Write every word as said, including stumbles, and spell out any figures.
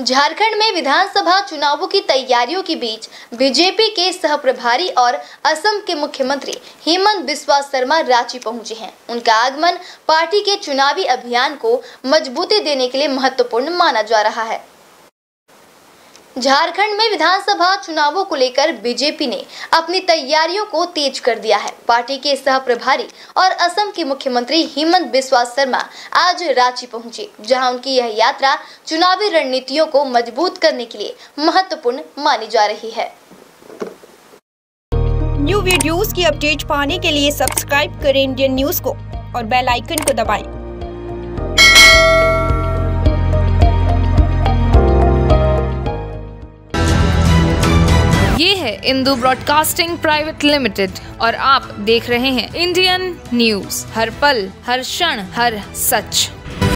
झारखंड में विधानसभा चुनावों की तैयारियों के बीच बीजेपी के सह प्रभारी और असम के मुख्यमंत्री हेमंत बिस्वा शर्मा रांची पहुंचे हैं। उनका आगमन पार्टी के चुनावी अभियान को मजबूती देने के लिए महत्वपूर्ण माना जा रहा है। झारखंड में विधानसभा चुनावों को लेकर बीजेपी ने अपनी तैयारियों को तेज कर दिया है। पार्टी के सह प्रभारी और असम के मुख्यमंत्री हेमंत बिस्वा शर्मा आज रांची पहुंचे, जहां उनकी यह यात्रा चुनावी रणनीतियों को मजबूत करने के लिए महत्वपूर्ण मानी जा रही है। न्यू वीडियोस की अपडेट पाने के लिए सब्सक्राइब करें इंडियन न्यूज को और बेल आइकन को दबाएं। ये है इंदू ब्रॉडकास्टिंग प्राइवेट लिमिटेड और आप देख रहे हैं इंडियन न्यूज, हर पल, हर क्षण, हर सच।